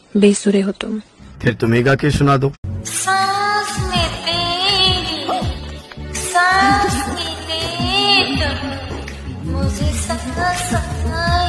बेसुरे हो तुम। फिर तुम ही गा के सुना दो। सांस में तेरी सांस मिले तुम मुझे सता सता